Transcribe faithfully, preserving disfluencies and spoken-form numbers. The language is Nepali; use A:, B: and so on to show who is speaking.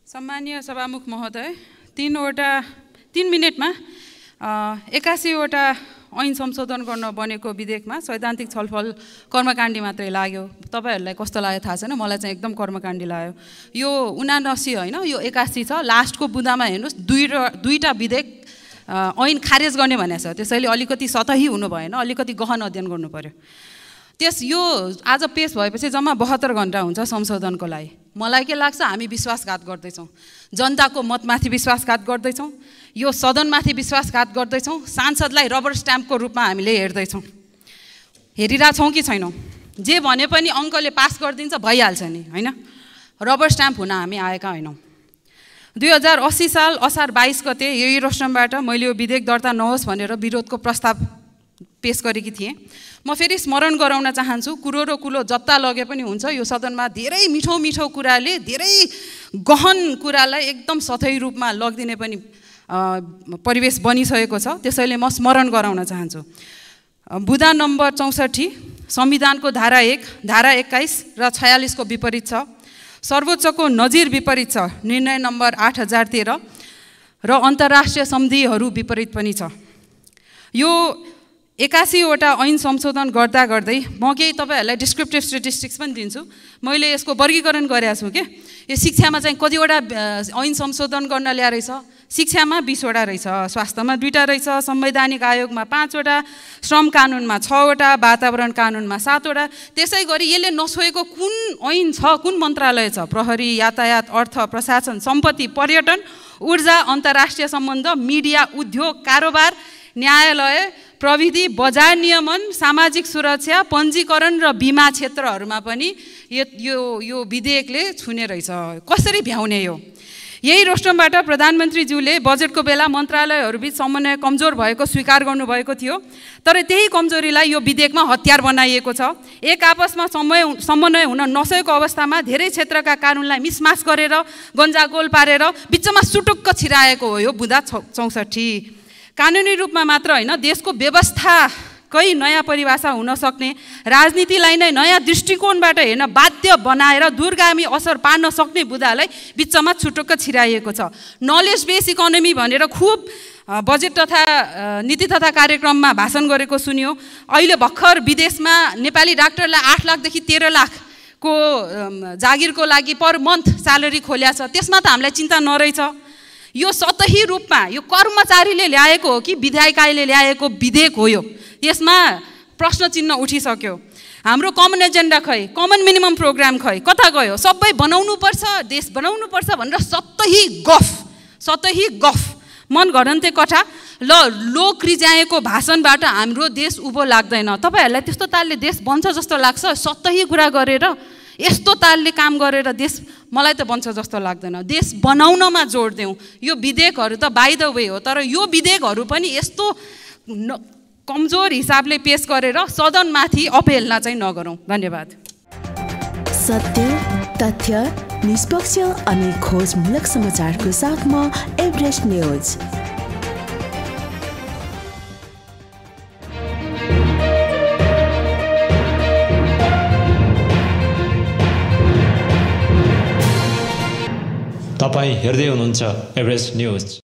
A: सम्मानीय सभामुख महोदय, तीनवटा तीन मिनटमा एकासीवटा ऐन संशोधन गर्न बनेको विधेयकमा सैद्धान्तिक छलफल कर्मकाण्डी मात्रै लाग्यो। तपाईहरुलाई कस्तो लाग्यो थाहा छैन, मलाई चाहिँ एकदम कर्मकाण्डी लाग्यो। यो उनासी होइन, यो एकासी छ। लास्टको बुँदामा हेर्नुस्, दुई दुईटा विधेयक ऐन खारेज गर्ने भनेको छ। त्यसैले अलिकति सतही हुनु भएन, अलिकति गहन अध्ययन गर्नु पर्यो। त्यस यो आज पेश भएपछि जम्मा बहत्तर घण्टा हुन्छ संशोधनको लागि। मलाई के लाग्छ, हामी विश्वासघात गर्दैछौँ, जनताको मतमाथि विश्वासघात गर्दैछौँ, यो सदनमाथि विश्वासघात गर्दैछौँ, सांसदलाई रबर स्ट्याम्पको रूपमा हामीले हेर्दैछौँ। हेरिरहेछौँ कि छैनौँ? जे भने पनि अङ्कले पास गरिदिन्छ भइहाल्छ नि, होइन? रबर स्ट्याम्प हुन हामी आएका होइनौँ। दुई हजार अस्सी साल असार बाइस गते यही रोस्टमबाट मैले यो विधेयक दर्ता नहोस् भनेर विरोधको प्रस्ताव पेश गरेकी थिएँ। म फेरि स्मरण गराउन चाहन्छु, कुरो र कुलो जत्ता लगे पनि हुन्छ, यो सदनमा धेरै मिठो मिठो कुराले धेरै गहन कुरालाई एकदम सतही रूपमा लगिदिने पनि परिवेश बनिसकेको छ। त्यसैले म स्मरण गराउन चाहन्छु। बुँदा नम्बर चौसठी संविधानको धारा एक, धारा एक्काइस र छयालिसको विपरीत छ। सर्वोच्चको नजिर विपरीत छ, निर्णय नम्बर आठ हजार तेह्र र अन्तर्राष्ट्रिय सन्धिहरू विपरीत पनि छ। यो एकासीवटा ऐन संशोधन गर्दा गर्दै म केही तपाईँहरूलाई डिस्क्रिप्टिभ स्टेटिस्टिक्स पनि दिन्छु। मैले यसको वर्गीकरण गरेको छु के यो शिक्षामा चाहिँ कतिवटा ऐन संशोधन गर्न ल्याएर रहेछ। शिक्षामा बिसवटा रहेछ, स्वास्थ्यमा दुईवटा रहेछ, संवैधानिक आयोगमा पाँचवटा, श्रम कानुनमा छवटा, वातावरण कानुनमा सातवटा। त्यसै गरी यसले नछोएको कुन ऐन छ, कुन मन्त्रालय छ? प्रहरी, यातायात, अर्थ, प्रशासन, सम्पत्ति, पर्यटन, ऊर्जा, अन्तर्राष्ट्रिय सम्बन्ध, मिडिया, उद्योग, कारोबार, न्यायालय, प्रविधि, बजार नियमन, सामाजिक सुरक्षा, पञ्जीकरण र बिमा क्षेत्रहरूमा पनि यो यो यो विधेयकले छुने रहेछ। कसरी भ्याउने? यो यही रोस्टमबाट प्रधानमन्त्रीज्यूले बजेटको बेला मन्त्रालयहरूबीच समन्वय कमजोर भएको स्वीकार गर्नुभएको थियो। तर त्यही कमजोरीलाई यो विधेयकमा हतियार बनाइएको छ। एक आपसमा समय समन्वय हुन नसकेको अवस्थामा धेरै क्षेत्रका कानुनलाई मिसमास गरेर गन्जागोल पारेर बिचमा सुटुक्क छिराएको हो यो बुँदा चौसठी। कानुनी रूपमा मात्र होइन, देशको व्यवस्थाकै नयाँ परिभाषा हुन सक्ने, राजनीतिलाई नै नयाँ दृष्टिकोणबाट हेर्न बाध्य बनाएर दूरगामी असर पार्न सक्ने बुँदालाई बिचमा छुटुक्क छिराइएको छ। नलेज बेस इकोनोमी भनेर खुब बजेट तथा नीति तथा कार्यक्रममा भाषण गरेको सुन्यो। अहिले भर्खर विदेशमा नेपाली डाक्टरलाई आठ लाखदेखि तेह्र लाखको जागिरको लागि पर मन्थ स्यालेरी खोल्या छ। त्यसमा त हामीलाई चिन्ता नरहेछ। यो सतही रूपमा यो कर्मचारीले ल्याएको हो कि विधायिकाले ल्याएको विधेयक हो? यो यसमा प्रश्न चिन्ह उठिसक्यो। हाम्रो कमन एजेन्डा खै, कमन मिनिमम प्रोग्राम खै, कता गयो? सबै बनाउनु पर्छ, देश बनाउनु पर्छ भनेर सतही गफ, सतही गफ, मन घडन्ते कथा ल लोक रिजाएको भाषणबाट हाम्रो देश उभो लाग्दैन। तपाईहरुलाई त्यस्तो तालले देश बन्छ जस्तो लाग्छ? सतही कुरा गरेर यस्तो तालले काम गरेर देश, मलाई त बन्छ जस्तो लाग्दैन। देश बनाउनमा जोड देऊ। यो विधेयकहरू त बाइ द वे हो, तर यो विधेयकहरू पनि यस्तो कमजोर हिसाबले पेश गरेर सदनमाथि अपेलना चाहिँ नगरौँ। धन्यवाद।
B: सत्य, तथ्य, निष्पक्ष अनि खोजमूलक समाचारको साथमा एभरेस्ट न्यूज।
C: तपाईं हेर्दै हुनुहुन्छ एभरेस्ट न्यूज।